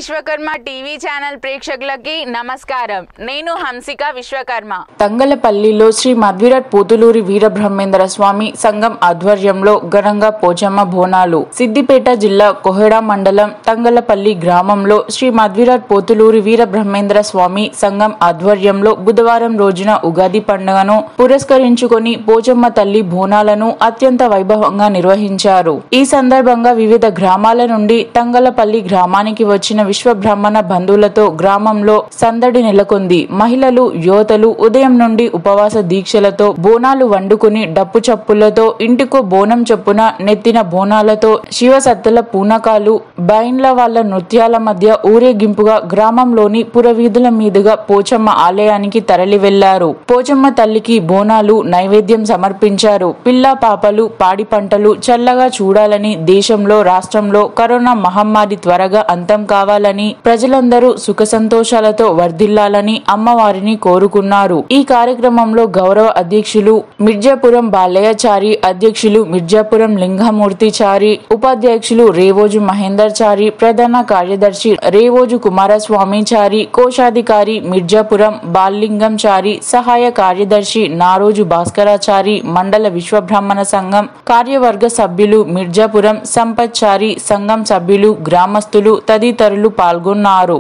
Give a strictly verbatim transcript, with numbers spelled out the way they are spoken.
Vishwakarma TV channel ప్రేక్షకులకి నమస్కారం. నేను హంసిక విశ్వకర్మ. తంగలపల్లిలో శ్రీ మధ్విరాట్ పోతులూరి వీరబ్రహ్మేంద్ర స్వామి సంఘం ఆధ్వర్యంలో ఘనంగా పోచమ్మ బోనాలు. సిద్దిపేట జిల్లా కోహెడ మండలం తంగలపల్లి గ్రామంలో శ్రీ మధ్విరాట్ పోతులూరి వీరబ్రహ్మేంద్ర స్వామి సంఘం ఆధ్వర్యంలో బుధవారం రోజున ఉగాది పండుగను పురస్కరించుకొని పోచమ్మ తల్లి బోనాలను అత్యంత వైభవంగా నిర్వహించారు. ఈ సందర్భంగా వివిధ గ్రామాల నుండి తంగలపల్లి గ్రామానికి వచ్చిన విశ్వబ్రాహ్మణ బంధువులతో గ్రామంలో సందడి నెలకొంది. మహిళలు, యువతలు ఉదయం నుండి ఉపవాస దీక్షలతో బోనాలు వండుకుని డప్పు చప్పులతో ఇంటికో బోనం చొప్పున నెత్తిన బోనాలతో శివసత్తుల పూనకాలు, బైన్ల వాళ్ళ నృత్యాల మధ్య ఊరేగింపుగా గ్రామంలోని పురవీధుల మీదుగా పోచమ్మ ఆలయానికి తరలి వెళ్లారు. పోచమ్మ తల్లికి బోనాలు నైవేద్యం సమర్పించారు. పిల్ల పాపలు పాడి పంటలు చల్లగా చూడాలని, దేశంలో రాష్ట్రంలో కరోనా మహమ్మారి త్వరగా అంతం కావాలని, ప్రజలందరూ సుఖ సంతోషాలతో వర్ధిల్లాలని అమ్మవారిని కోరుకున్నారు. ఈ కార్యక్రమంలో గౌరవ అధ్యక్షులు మిర్జాపురం బాలయ్యచారి, అధ్యక్షులు మిర్జాపురం లింగమూర్తి చారి, ఉపాధ్యక్షులు రేవోజు మహేందర్ చారి, ప్రధాన కార్యదర్శి రేవోజు కుమారస్వామి చారి, కోశాధికారి మిర్జాపురం బాల్లింగం చారి, సహాయ కార్యదర్శి నారోజు భాస్కరాచారి, మండల విశ్వబ్రాహ్మణ సంఘం కార్యవర్గ సభ్యులు మిర్జాపురం సంపత్ చారి, సంఘం సభ్యులు, గ్రామస్తులు తదితరులు పాల్గొన్నారు.